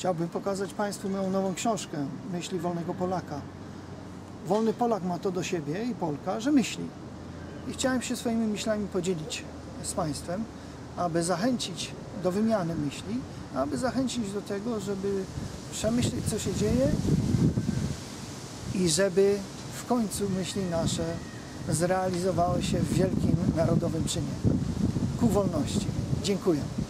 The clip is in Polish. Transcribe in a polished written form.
Chciałbym pokazać Państwu moją nową książkę Myśli wolnego Polaka. Wolny Polak ma to do siebie i Polka, że myśli. I chciałem się swoimi myślami podzielić z Państwem, aby zachęcić do wymiany myśli, aby zachęcić do tego, żeby przemyśleć, co się dzieje i żeby w końcu myśli nasze zrealizowały się w wielkim narodowym czynie ku wolności. Dziękuję.